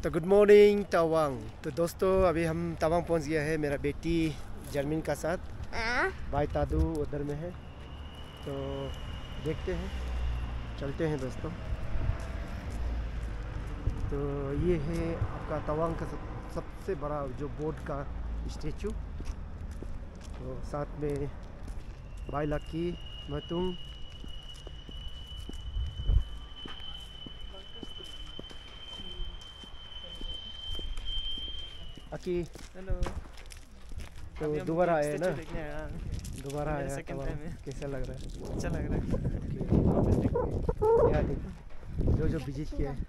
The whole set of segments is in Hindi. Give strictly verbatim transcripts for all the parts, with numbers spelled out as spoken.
तो गुड मॉर्निंग तवांग। तो दोस्तों अभी हम तवांग पहुंच गया है, मेरा बेटी जर्मिन का साथ। भाई तादू उधर में है, तो देखते हैं, चलते हैं दोस्तों। तो ये है आपका तवांग का सब, सबसे बड़ा जो बोर्ड का स्टेचू। तो साथ में भाई लकी, मतुंग, अकी। हेलो। तो दोबारा आया ना, दोबारा मेरा आया second तवांग। time है। कैसा लग रहा है? अच्छा लग रहा है। ओके, यहाँ देखो जो जो विजिट किया है,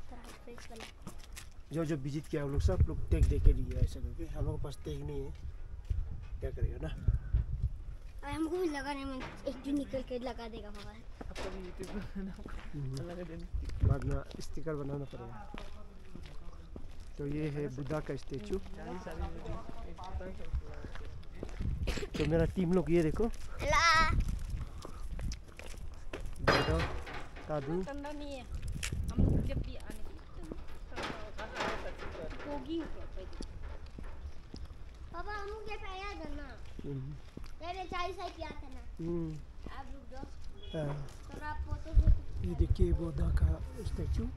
जो जो विजिट किया है वो लोग सब लोग टेक दे के दिया ऐसा करके। हम लोग के पास टेक नहीं है, क्या करेगा ना। हमको भी लगाने में एक दिन निकल के लगा देगा बाबा। आपका भी यूट्यूब पर लगा देना। बाद में स्टिकर बनाना पड़ेगा। तो ये है बुद्धा का स्टेचू। तो मेरा टीम लोग ये देखो, तादू, ठंडा नहीं है, हम जब भी आने होगी पापा। हम क्या पाया करना मेरे चाय से किया था ना। आप रुक जाओ, तो आप फोटो। ये देखिए बुद्धा का स्टेचू।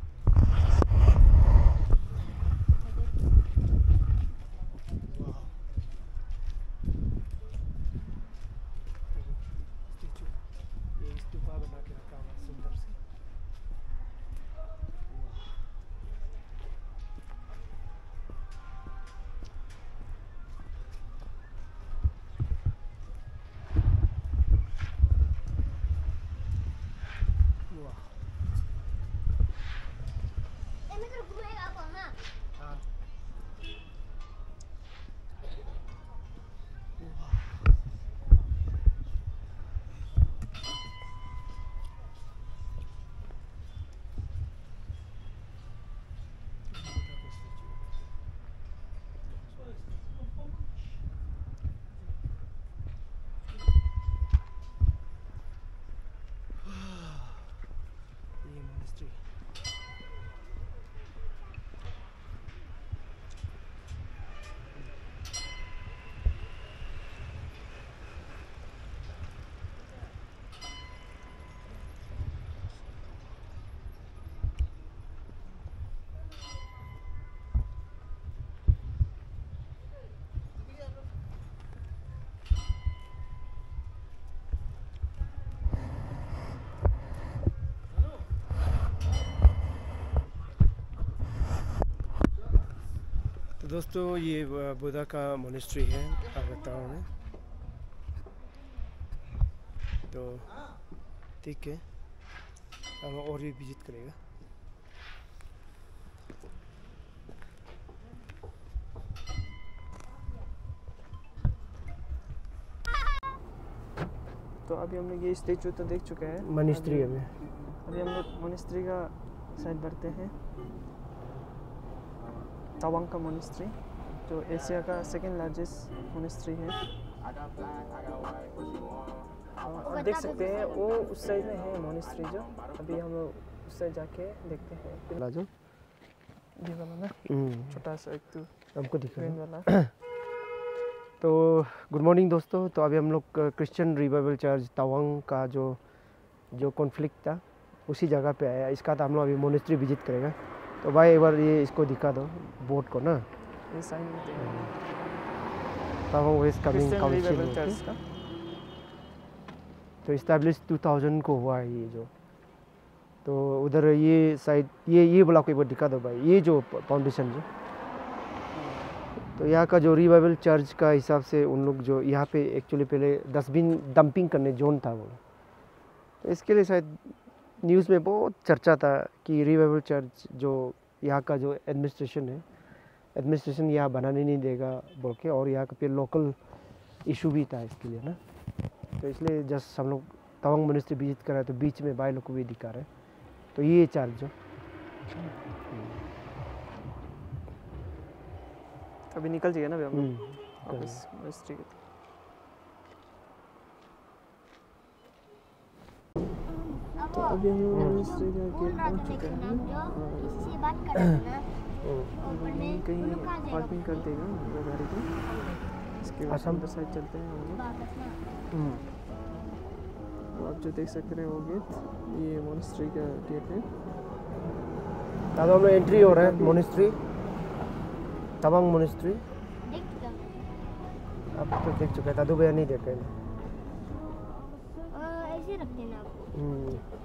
तो दोस्तों ये बुद्धा का मोनेस्ट्री है अगरतला में। तो ठीक है, हम और भी विजिट करेगा। तो अभी हम लोग ये स्टेचू तो देख चुके हैं, मोनेस्ट्री में अभी हम लोग मोनेस्ट्री का साइड बढ़ते हैं। तवांग का मोनेस्ट्री जो एशिया का सेकेंड लार्जेस्ट मोनेस्ट्री है। और देख सकते हैं वो उस साइड में है मोनेस्ट्री, जो अभी हम लोग उस साइड जाके देखते हैं। लाजो ये वाला ना, छोटा सा एक तो हमको दिखा वाला। तो गुड मॉर्निंग दोस्तों। तो अभी हम लोग क्रिश्चियन रिवाइवल चर्च तवांग का जो जो कॉन्फ्लिक्ट था उसी जगह पे आया। इसका तो हम लोग अभी मोनेस्ट्री विजिट करेगा। तो भाई एक बार ये इसको दिखा दो, बोर्ड को ना। ये sign Tawang west coming council church का तो इस्टेब्लिश टू थाउज़ेंड को हुआ है ये जो। तो उधर ये साइड ये ये ब्लॉक को एक बार दिखा दो भाई, ये जो फाउंडेशन जो। तो यहाँ का जो रिवाइवल चर्च का हिसाब से उन लोग जो यहाँ पे एक्चुअली पहले डस्टबिन डंपिंग करने जोन था वो, तो इसके लिए शायद न्यूज़ में बहुत चर्चा था कि रिवाइवल चर्च जो यहाँ का जो एडमिनिस्ट्रेशन है, एडमिनिस्ट्रेशन यहाँ बनाने नहीं देगा बोल के, और यहाँ का फिर लोकल इशू भी था इसके लिए ना। तो इसलिए जस्ट हम लोग तवांग मोनेस्ट्री विजिट कर रहे तो बीच में भाई लोग को भी दिखा रहे। तो ये चर्च जो अभी निकल जाएगा ना अभी हम लोग हम्म, वापस मोनेस्ट्री के। तो अभी हम लोग मोनेस्ट्री का गेट पहुंच चुके हैं। किसी से बात कर रहे हैं ना, कहीं कहीं पार्किंग कर देगा वो गाड़ी को, इसके बाद असम? अंदर साइड चलते हैं हम लोग। वापस ना हम्म, तो आप जो देख सकते हैं वो गेट, ये मोनेस्ट्री का गेट है। तादों में एंट्री हो रहा है मोनेस्ट्री, तवांग मोनेस्ट्री। देख चुका अब तो देख चुका है, दादू भैया नहीं देखे हैं। ऐसे रखते हैं ना आपको। हम्म,